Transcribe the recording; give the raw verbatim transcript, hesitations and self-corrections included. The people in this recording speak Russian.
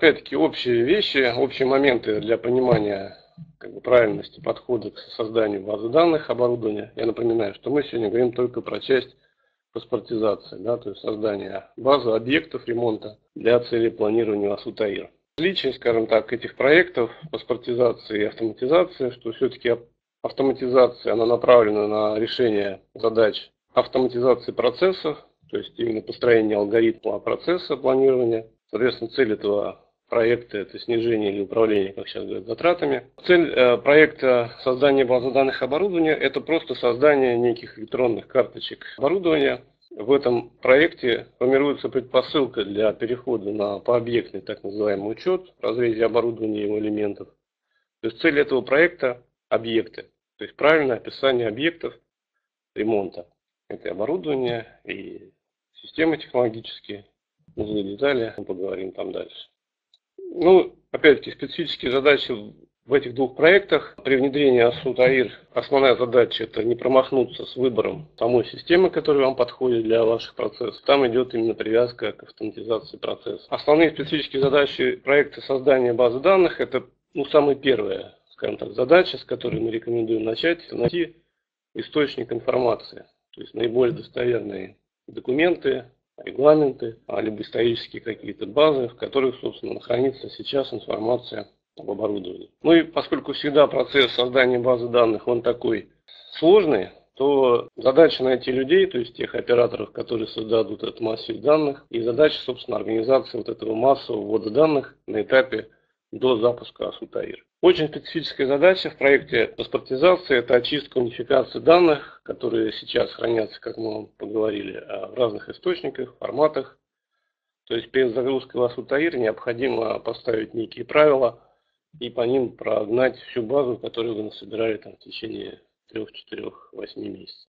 опять-таки общие вещи, общие моменты для понимания как бы правильности подхода к созданию базы данных оборудования. Я напоминаю, что мы сегодня говорим только про часть паспортизации, да, то есть создание базы объектов ремонта для целей планирования АСУТАИР. Отличие, скажем так, этих проектов паспортизации и автоматизации, что все-таки автоматизация, она направлена на решение задач автоматизации процессов, то есть именно построение алгоритма процесса планирования. Соответственно, цель этого проекта – это снижение или управление, как сейчас говорят, затратами. Цель э, проекта создания базы данных оборудования – это просто создание неких электронных карточек оборудования. В этом проекте формируется предпосылка для перехода на пообъектный так называемый учет в разрезе оборудования и его элементов. То есть цель этого проекта – объекты, то есть правильное описание объектов ремонта. Это оборудование и системы технологические, узлы, детали, мы поговорим там дальше. Ну, опять-таки, специфические задачи в этих двух проектах. При внедрении АСУТАИР основная задача – это не промахнуться с выбором самой системы, которая вам подходит для ваших процессов. Там идет именно привязка к автоматизации процесса. Основные специфические задачи проекта создания базы данных – это ну, самая первая, скажем так, задача, с которой мы рекомендуем начать – это найти источник информации, то есть наиболее достоверные документы, регламенты, либо исторические какие-то базы, в которых, собственно, хранится сейчас информация об оборудовании. Ну и поскольку всегда процесс создания базы данных, он такой сложный, то задача найти людей, то есть тех операторов, которые создадут этот массив данных, и задача, собственно, организации вот этого массового ввода данных на этапе до запуска АСУТАИР. Очень специфическая задача в проекте паспортизации – это очистка, унификация данных, которые сейчас хранятся, как мы поговорили, в разных источниках, форматах. То есть перед загрузкой в АСУТАИР необходимо поставить некие правила и по ним прогнать всю базу, которую вы насобирали там, в течение трёх, четырёх, восьми месяцев.